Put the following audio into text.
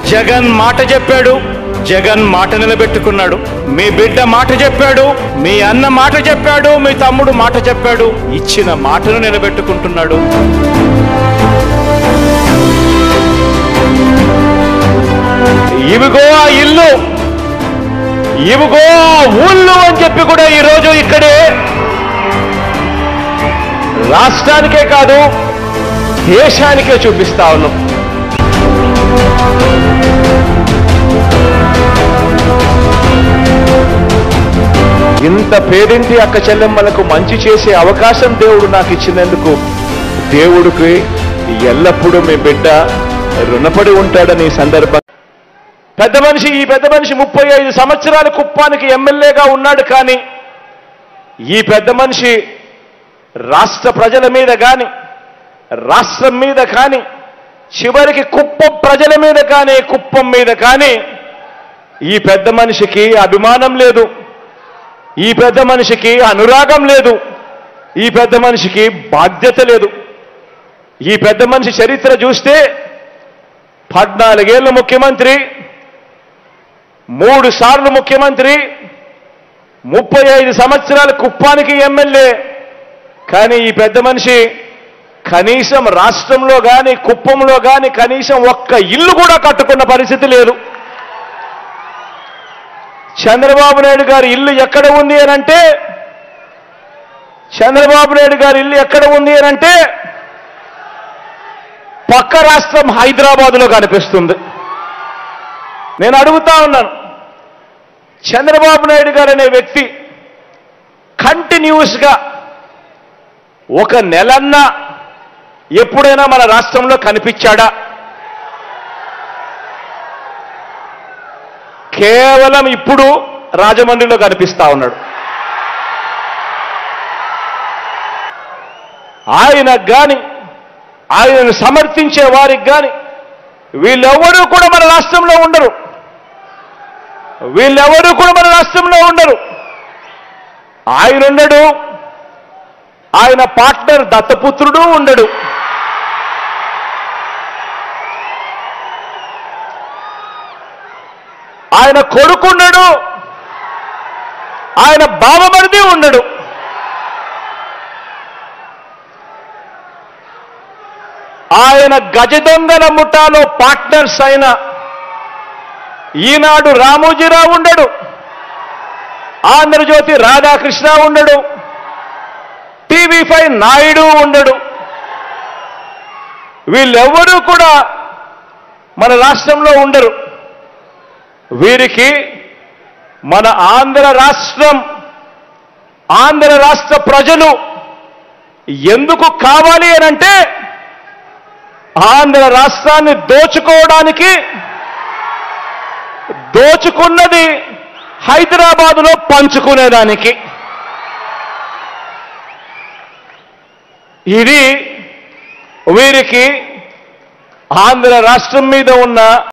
జగన్ మాట చెప్పాడు, జగన్ మాట నిలబెట్టుకున్నాడు. మీ బిడ్డ మాట చెప్పాడు, మీ అన్న మాట చెప్పాడు, మీ తమ్ముడు మాట చెప్పాడు, ఇచ్చిన మాటను నిలబెట్టుకుంటున్నాడు. ఇవిగో ఆ ఇల్లు, ఇవిగో ఆ ఊళ్ళు అని చెప్పి కూడా ఈరోజు ఇక్కడే రాష్ట్రానికే కాదు దేశానికే చూపిస్తా ఉన్నాం. ఇంత పేదింటి అక్క చెల్లెమ్మలకు మంచి చేసే అవకాశం దేవుడు నాకు ఇచ్చినందుకు దేవుడికి ఎల్లప్పుడూ మీ బిడ్డ రుణపడి ఉంటాడని సందర్భం. ఈ పెద్ద మనిషి 35 సంవత్సరాల కుప్పానికి ఎమ్మెల్యేగా ఉన్నాడు. కానీ ఈ పెద్ద మనిషి రాష్ట్ర ప్రజల మీద కానీ, రాష్ట్రం మీద కానీ, చివరికి కుప్పం ప్రజల మీద కానీ, కుప్పం మీద కానీ ఈ పెద్ద మనిషికి అభిమానం లేదు, ఈ పెద్ద మనిషికి అనురాగం లేదు, ఈ పెద్ద మనిషికి బాధ్యత లేదు. ఈ పెద్ద మనిషి చరిత్ర చూస్తే 14 ఏళ్ళు ముఖ్యమంత్రి, 3 సార్లు ముఖ్యమంత్రి, 35 సంవత్సరాల కుప్పానికి ఎమ్మెల్యే. కానీ ఈ పెద్ద మనిషి కనీసం రాష్ట్రంలో కానీ, కుప్పంలో కానీ కనీసం ఒక్క ఇల్లు కూడా కట్టుకున్న పరిస్థితి లేదు. చంద్రబాబు నాయుడు గారి ఇల్లు ఎక్కడ ఉంది అనంటే, చంద్రబాబు నాయుడు గారి ఇల్లు ఎక్కడ ఉంది అనంటే పక్క రాష్ట్రం హైదరాబాదులో కనిపిస్తుంది. నేను అడుగుతా ఉన్నాను, చంద్రబాబు నాయుడు గారు అనే వ్యక్తి కంటిన్యూస్గా ఒక నెలన్నా ఎప్పుడైనా మన రాష్ట్రంలో కనిపించాడా? కేవలం ఇప్పుడు రాజమండ్రిలో కనిపిస్తా ఉన్నాడు. ఆయనకు కానీ, ఆయనను సమర్థించే వారికి కానీ వీళ్ళెవరూ కూడా మన రాష్ట్రంలో ఉండరు, వీళ్ళెవరూ కూడా మన రాష్ట్రంలో ఉండరు. ఆయన ఉండడు, ఆయన పార్ట్నర్ దత్తపుత్రుడు ఉండడు. ఆయన కొడుకున్నాడు, ఆయన బావమరిది ఉండడు. ఆయన గజదొంగల ముఠాలో పార్ట్నర్స్ అయిన ఈనాడు రామోజీరావు ఉండడు, ఆంధ్రజ్యోతి రాధాకృష్ణ ఉండడు, టీవీ5 నాయుడు ఉండడు. వీళ్ళెవరూ కూడా మన రాష్ట్రంలో ఉండరు. వీరికి మన ఆంధ్ర రాష్ట్ర ప్రజలు ఎందుకు కావాలి అనంటే, ఆంధ్ర రాష్ట్రాన్ని దోచుకోవడానికి, దోచుకున్నది హైదరాబాదులో పంచుకునేదానికి. ఇది వీరికి ఆంధ్ర రాష్ట్రం మీద ఉన్న